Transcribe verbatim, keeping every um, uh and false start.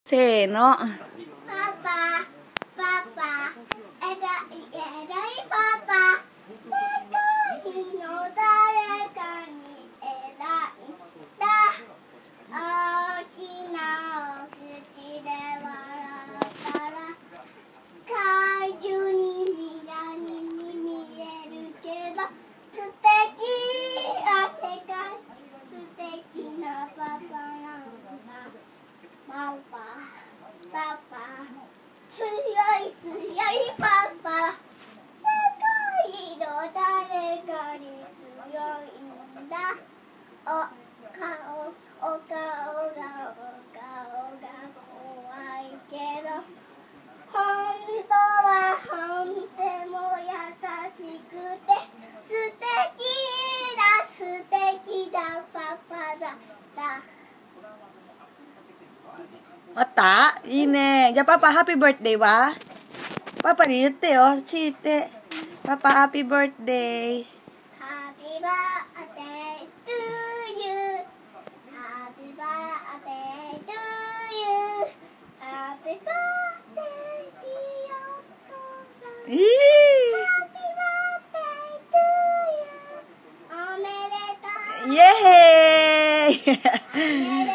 せーの。 パパ、パパ、えらいえらいパパ、世界の誰かにえらいだ。大きなお口で笑ったら、怪獣に未来に見えるけど、素敵な世界、素敵なパパなんだ。パパ、パパ、強い強いパパ、世界の誰かに強いんだ。お顔、お顔が、お顔が怖いけど、本当は本当も優しくて、素敵な素敵なパパだった。 あった？いいね。じゃあパパハッピーバースデーは？パパに言ってよ。ちいて。パパハッピーバースデー。 Happy birthday to you. Happy birthday to you. Happy birthday dear お父さん。 いい。 Happy birthday to you. おめでとう。 イエーイ。 おめでとう。